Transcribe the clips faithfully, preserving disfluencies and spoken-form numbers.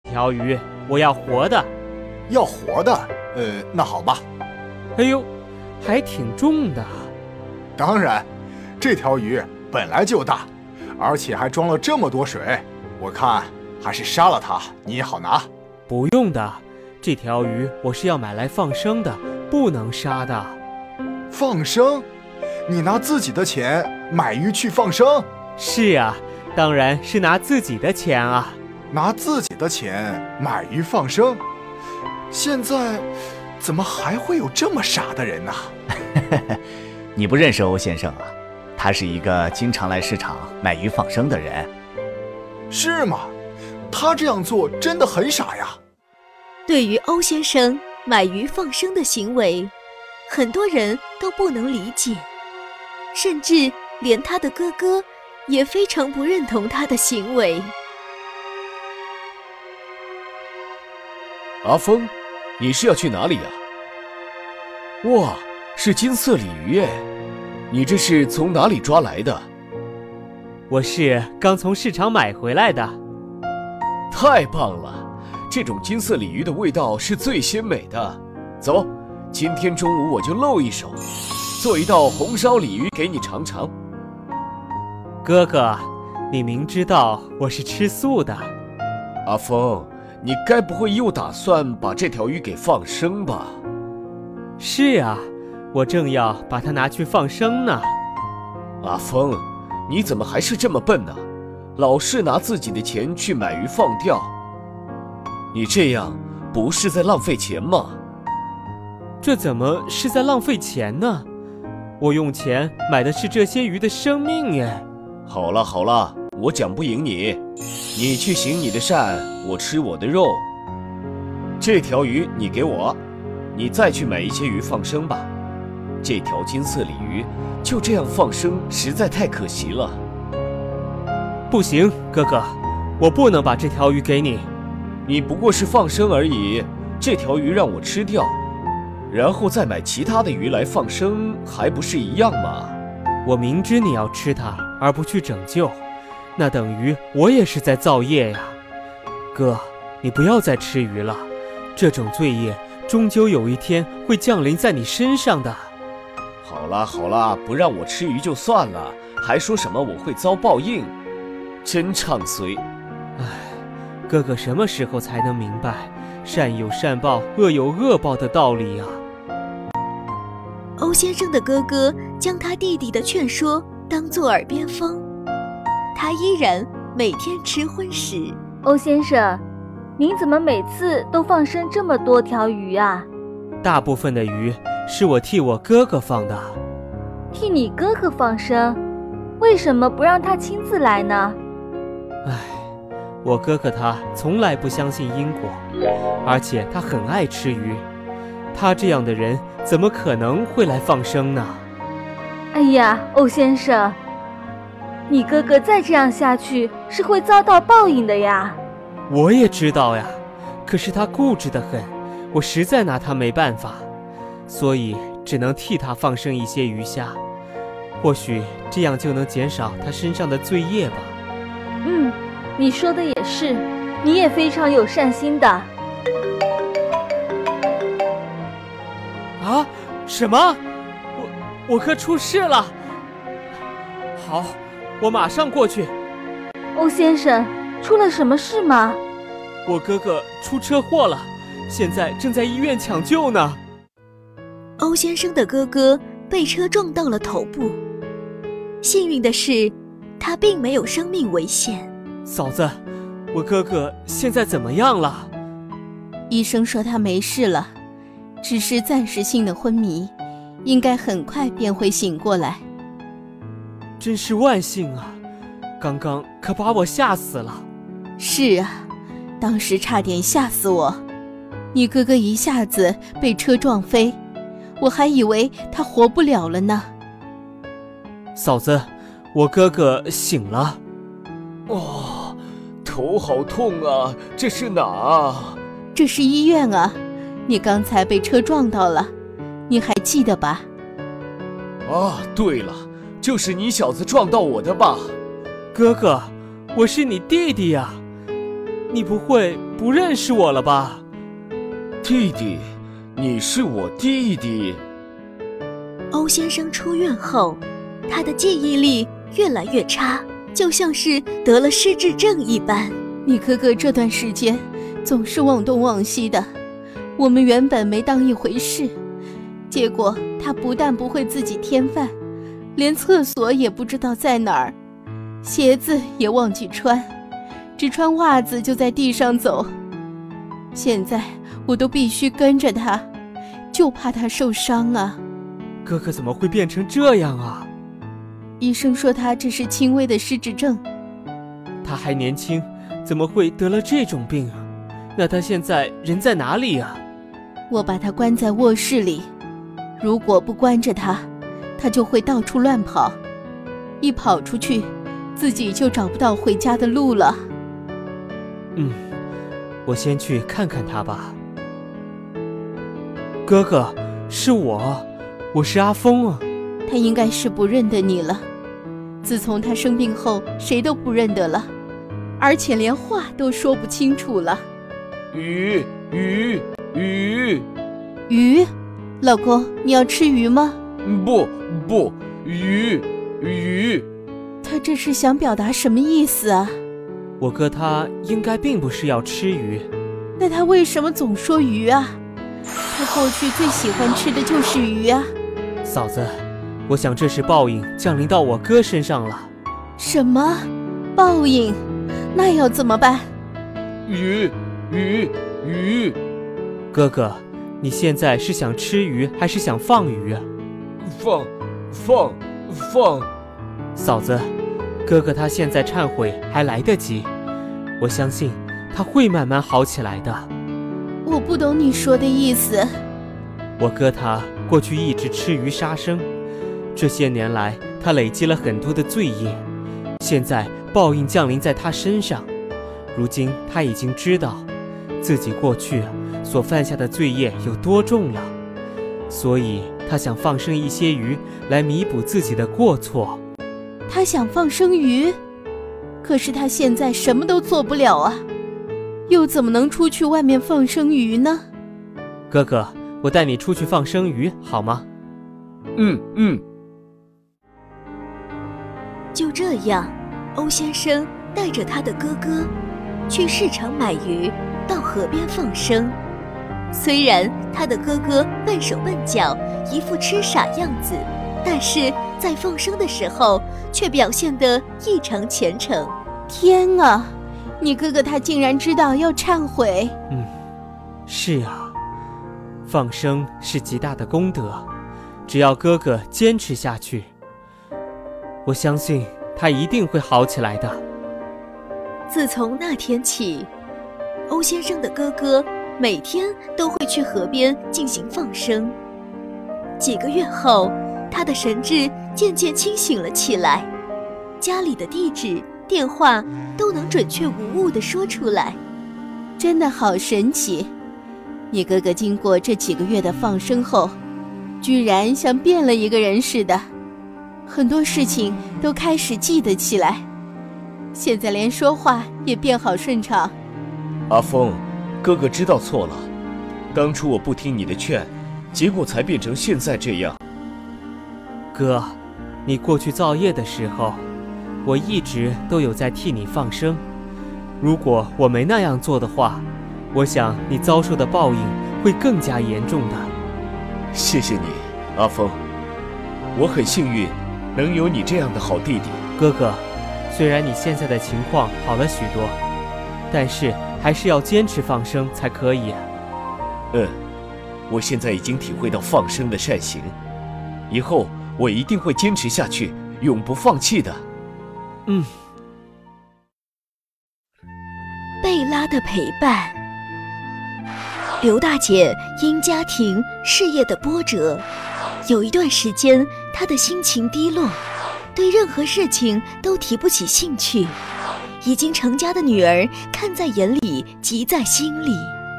条鱼，我要活的。 要活的？呃，那好吧。 哎呦，还挺重的。 当然，这条鱼本来就大，而且还装了这么多水，我看还是杀了它，你也好拿。 不用的，这条鱼我是要买来放生的，不能杀的。 放生？你拿自己的钱买鱼去放生？ 是啊，当然是拿自己的钱啊。 拿自己的钱买鱼放生？现在怎么还会有这么傻的人呢？ 你不认识欧先生啊？他是一个经常来市场买鱼放生的人。 是吗？他这样做真的很傻呀。 对于欧先生买鱼放生的行为，很多人都不能理解，甚至连他的哥哥也非常不认同他的行为。 阿峰，你是要去哪里呀？哇，是金色鲤鱼耶！你这是从哪里抓来的？ 我是刚从市场买回来的。 太棒了，这种金色鲤鱼的味道是最鲜美的。走，今天中午我就露一手，做一道红烧鲤鱼给你尝尝。 哥哥，你明知道我是吃素的。 阿峰，你该不会又打算把这条鱼给放生吧？ 是啊，我正要把它拿去放生呢。 阿峰，你怎么还是这么笨呢？老是拿自己的钱去买鱼放钓，你这样不是在浪费钱吗？ 这怎么是在浪费钱呢？我用钱买的是这些鱼的生命耶。 好了好了，我讲不赢你，你去行你的善，我吃我的肉。这条鱼你给我，你再去买一些鱼放生吧。这条金色鲤鱼就这样放生，实在太可惜了。 不行，哥哥，我不能把这条鱼给你。 你不过是放生而已，这条鱼让我吃掉，然后再买其他的鱼来放生，还不是一样吗？ 我明知你要吃它，而不去拯救，那等于我也是在造业呀。哥，你不要再吃鱼了，这种罪业终究有一天会降临在你身上的。 好啦好啦，不让我吃鱼就算了，还说什么我会遭报应，真唱衰。 唉，哥哥什么时候才能明白善有善报，恶有恶报的道理啊？ 欧先生的哥哥将他弟弟的劝说当作耳边风，他依然每天吃荤食。 欧先生，您怎么每次都放生这么多条鱼啊？ 大部分的鱼是我替我哥哥放的。 替你哥哥放生？为什么不让他亲自来呢？ 唉，我哥哥他从来不相信因果，而且他很爱吃鱼，他这样的人怎么可能会来放生呢？ 哎呀，欧先生，你哥哥再这样下去是会遭到报应的呀。 我也知道呀，可是他固执得很，我实在拿他没办法，所以只能替他放生一些鱼虾，或许这样就能减少他身上的罪业吧。 嗯，你说的也是，你也非常有善心的。 啊？什么？我我哥出事了！好，我马上过去。 欧先生，出了什么事吗？ 我哥哥出车祸了，现在正在医院抢救呢。 欧先生的哥哥被车撞到了头部，幸运的是，他并没有生命危险。 嫂子，我哥哥现在怎么样了？ 医生说他没事了，只是暂时性的昏迷，应该很快便会醒过来。 真是万幸啊，刚刚可把我吓死了。 是啊，当时差点吓死我，你哥哥一下子被车撞飞，我还以为他活不了了呢。 嫂子，我哥哥醒了。 哦，头好痛啊，这是哪啊？ 这是医院啊，你刚才被车撞到了，你还记得吧？ 啊，对了，就是你小子撞到我的吧？ 哥哥，我是你弟弟呀。 你不会不认识我了吧？ 弟弟，你是我弟弟。 欧先生出院后，他的记忆力越来越差，就像是得了失智症一般。 你哥哥这段时间总是忘东忘西的，我们原本没当一回事，结果他不但不会自己添饭，连厕所也不知道在哪儿，鞋子也忘记穿，只穿袜子就在地上走。现在我都必须跟着他，就怕他受伤啊。 哥哥怎么会变成这样啊？ 医生说他这是轻微的失智症。 他还年轻，怎么会得了这种病啊？那他现在人在哪里啊？ 我把他关在卧室里，如果不关着他，他就会到处乱跑，一跑出去，自己就找不到回家的路了。 嗯，我先去看看他吧。哥哥，是我，我是阿峰啊。 他应该是不认得你了，自从他生病后，谁都不认得了，而且连话都说不清楚了。 鱼鱼鱼鱼，老公，你要吃鱼吗？ 不不，鱼鱼。 他这是想表达什么意思啊？ 我哥他应该并不是要吃鱼。 那他为什么总说鱼啊？他过去最喜欢吃的就是鱼啊。 嫂子，我想这是报应降临到我哥身上了。 什么？报应？那要怎么办？ 鱼鱼鱼。 哥哥，你现在是想吃鱼还是想放鱼啊？ 放放放。 嫂子，哥哥他现在忏悔还来得及，我相信他会慢慢好起来的。 我不懂你说的意思。 我哥他过去一直吃鱼杀生，这些年来他累积了很多的罪业，现在报应降临在他身上。如今他已经知道自己过去所犯下的罪业有多重了，所以他想放生一些鱼来弥补自己的过错。 他想放生鱼，可是他现在什么都做不了啊，又怎么能出去外面放生鱼呢？ 哥哥，我带你出去放生鱼好吗？ 嗯嗯。 就这样，欧先生带着他的哥哥去市场买鱼，到河边放生。虽然他的哥哥笨手笨脚，一副痴傻样子，但是在放生的时候却表现得异常虔诚。 天啊，你哥哥他竟然知道要忏悔。 嗯，是啊，放生是极大的功德，只要哥哥坚持下去，我相信他一定会好起来的。 自从那天起，欧先生的哥哥每天都会去河边进行放生。几个月后，他的神智渐渐清醒了起来，家里的地址、电话都能准确无误地说出来。 真的好神奇！你哥哥经过这几个月的放生后，居然像变了一个人似的，很多事情都开始记得起来，现在连说话也变好顺畅。 阿峰，哥哥知道错了，当初我不听你的劝，结果才变成现在这样。 哥，你过去造业的时候，我一直都有在替你放生。如果我没那样做的话，我想你遭受的报应会更加严重的。 谢谢你，阿峰，我很幸运能有你这样的好弟弟。 哥哥，虽然你现在的情况好了许多，但是还是要坚持放生才可以。 嗯，我现在已经体会到放生的善行，以后我一定会坚持下去，永不放弃的。 嗯。 贝拉的陪伴。刘大姐因家庭事业的波折，有一段时间她的心情低落，对任何事情都提不起兴趣。已经成家的女儿看在眼里，急在心里。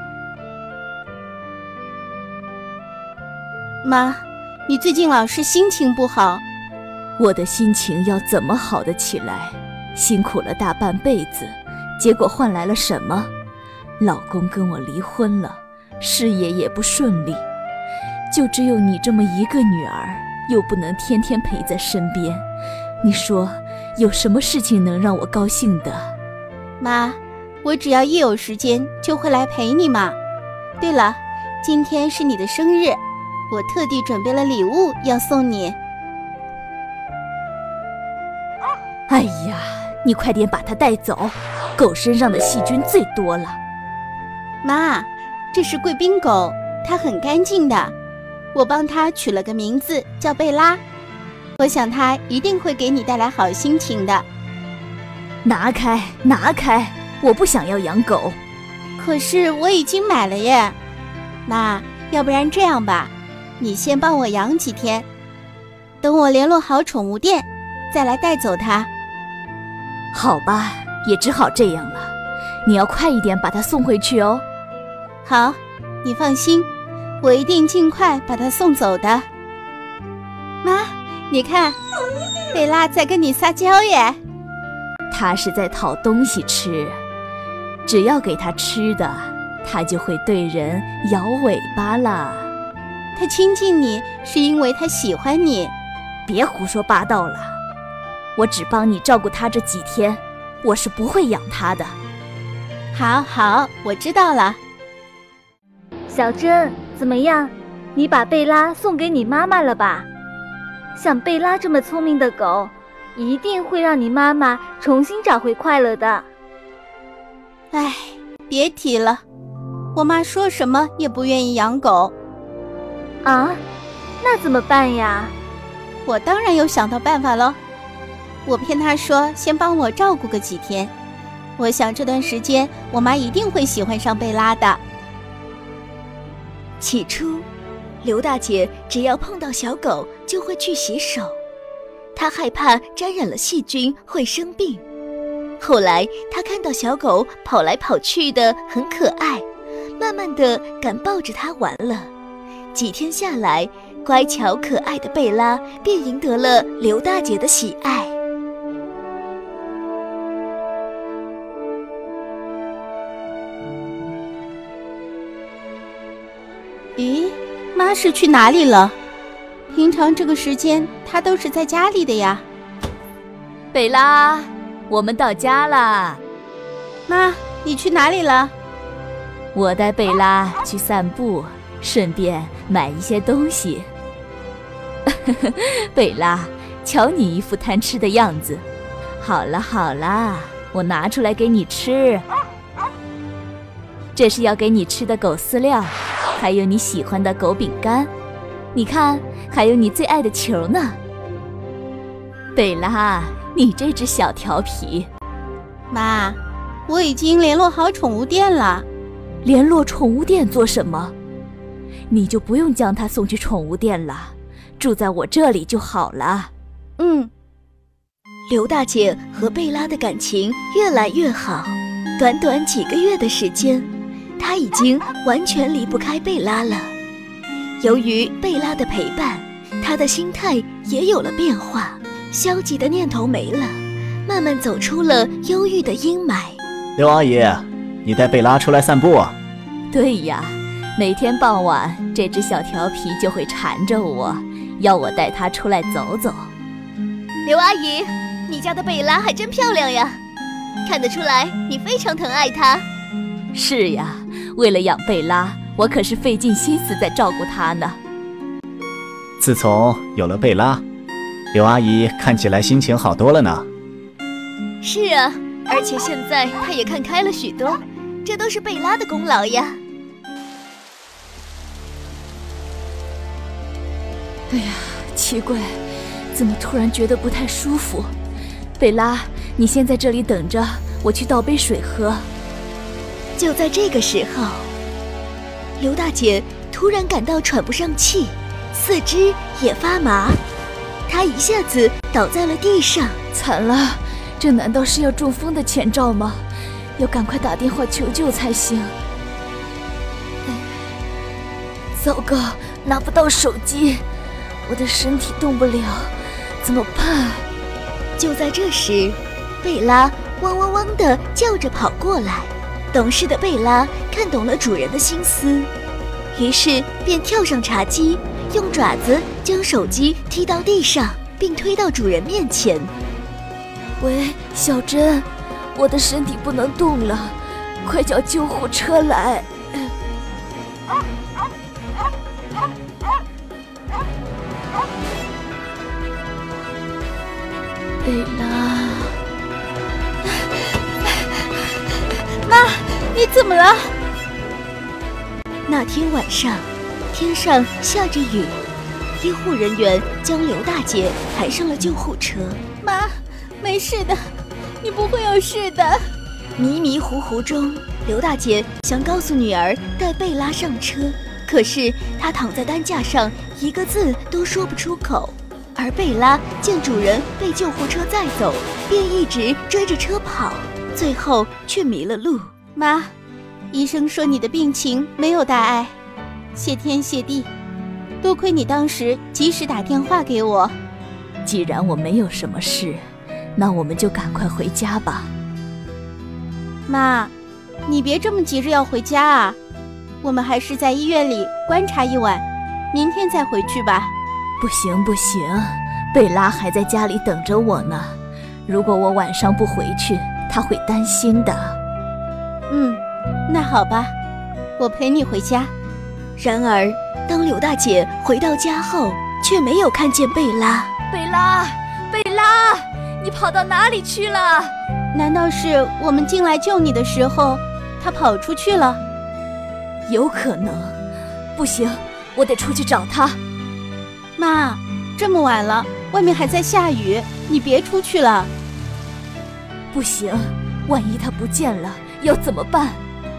妈，你最近老是心情不好。 我的心情要怎么好得起来？辛苦了大半辈子， 结果换来了什么？老公跟我离婚了，事业也不顺利，就只有你这么一个女儿，又不能天天陪在身边，你说有什么事情能让我高兴的？ 妈，我只要一有时间就会来陪你嘛。对了，今天是你的生日，我特地准备了礼物要送你。 哎呀，你快点把它带走，狗身上的细菌最多了。 妈，这是贵宾狗，它很干净的，我帮它取了个名字叫贝拉，我想它一定会给你带来好心情的。 拿开，拿开，我不想要养狗。 可是我已经买了耶。妈，要不然这样吧，你先帮我养几天，等我联络好宠物店，再来带走它。 好吧，也只好这样了。你要快一点把它送回去哦。 好，你放心，我一定尽快把它送走的。妈，你看，贝拉在跟你撒娇耶。 它是在讨东西吃，只要给它吃的，它就会对人摇尾巴了。 它亲近你是因为它喜欢你。 别胡说八道了，我只帮你照顾它这几天，我是不会养它的。 好好，我知道了。 小珍，怎么样？你把贝拉送给你妈妈了吧？像贝拉这么聪明的狗，一定会让你妈妈重新找回快乐的。 唉，别提了，我妈说什么也不愿意养狗。 啊？那怎么办呀？ 我当然有想到办法喽。我骗她说先帮我照顾个几天，我想这段时间我妈一定会喜欢上贝拉的。 起初，刘大姐只要碰到小狗就会去洗手，她害怕沾染了细菌会生病。后来她看到小狗跑来跑去的很可爱，慢慢的敢抱着它玩了。几天下来，乖巧可爱的贝拉便赢得了刘大姐的喜爱。 咦，妈是去哪里了？平常这个时间她都是在家里的呀。 贝拉，我们到家啦。 妈，你去哪里了？ 我带贝拉去散步，顺便买一些东西。贝拉，瞧你一副贪吃的样子。好了好了，我拿出来给你吃。这是要给你吃的狗饲料，还有你喜欢的狗饼干。你看，还有你最爱的球呢。贝拉，你这只小调皮。 妈，我已经联络好宠物店了。 联络宠物店做什么？你就不用将它送去宠物店了，住在我这里就好了。 嗯。 刘大姐和贝拉的感情越来越好，短短几个月的时间，她已经完全离不开贝拉了。由于贝拉的陪伴，她的心态也有了变化，消极的念头没了，慢慢走出了忧郁的阴霾。 刘阿姨，你带贝拉出来散步啊？ 对呀，每天傍晚这只小调皮就会缠着我，要我带它出来走走。 刘阿姨，你家的贝拉还真漂亮呀，看得出来你非常疼爱它。 是呀，为了养贝拉，我可是费尽心思在照顾它呢。 自从有了贝拉，刘阿姨看起来心情好多了呢。 是啊，而且现在她也看开了许多，这都是贝拉的功劳呀。 哎呀，奇怪，怎么突然觉得不太舒服？贝拉，你先在这里等着，我去倒杯水喝。 就在这个时候，刘大姐突然感到喘不上气，四肢也发麻，她一下子倒在了地上。 惨了，这难道是要中风的前兆吗？要赶快打电话求救才行。糟糕，拿不到手机，我的身体动不了，怎么办？ 就在这时，贝拉汪汪汪地叫着跑过来。懂事的贝拉看懂了主人的心思，于是便跳上茶几，用爪子将手机踢到地上，并推到主人面前。 喂，小珍，我的身体不能动了，快叫救护车来！贝拉， 妈，你怎么了？ 那天晚上，天上下着雨，医护人员将刘大姐抬上了救护车。 妈，没事的，你不会有事的。 迷迷糊糊中，刘大姐想告诉女儿带贝拉上车，可是她躺在担架上，一个字都说不出口。而贝拉见主人被救护车载走，便一直追着车跑，最后却迷了路。 妈，医生说你的病情没有大碍，谢天谢地，多亏你当时及时打电话给我。 既然我没有什么事，那我们就赶快回家吧。 妈，你别这么急着要回家啊，我们还是在医院里观察一晚，明天再回去吧。 不行不行，贝拉还在家里等着我呢，如果我晚上不回去，她会担心的。 嗯，那好吧，我陪你回家。 然而当刘大姐回到家后，却没有看见贝拉。 贝拉，贝拉，你跑到哪里去了？ 难道是我们进来救你的时候，她跑出去了？ 有可能。不行，我得出去找她。 妈，这么晚了，外面还在下雨，你别出去了。 不行，万一她不见了，要怎么办？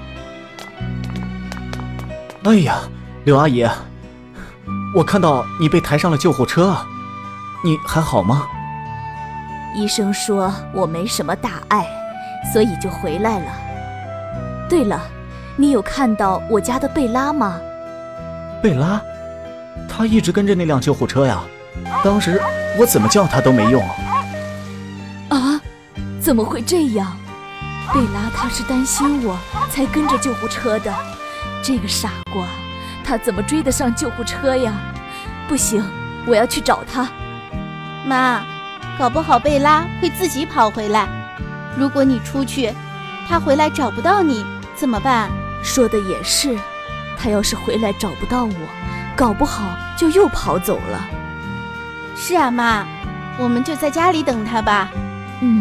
哎呀，刘阿姨，我看到你被抬上了救护车，你还好吗？ 医生说我没什么大碍，所以就回来了。对了，你有看到我家的贝拉吗？ 贝拉？她一直跟着那辆救护车呀，当时我怎么叫她都没用。 啊？怎么会这样？贝拉她是担心我才跟着救护车的，这个傻瓜，她怎么追得上救护车呀？不行，我要去找她。 妈，搞不好贝拉会自己跑回来，如果你出去，她回来找不到你怎么办？ 说的也是，她要是回来找不到我，搞不好就又跑走了。 是啊，妈，我们就在家里等她吧。 嗯。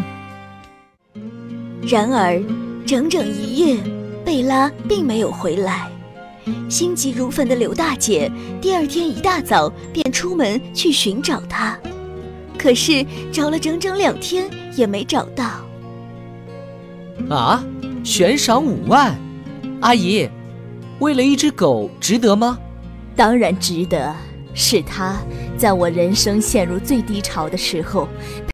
然而整整一夜，贝拉并没有回来。心急如焚的刘大姐第二天一大早便出门去寻找她，可是找了整整两天也没找到。 啊，悬赏五万，阿姨，为了一只狗值得吗？ 当然值得，是它在我人生陷入最低潮的时候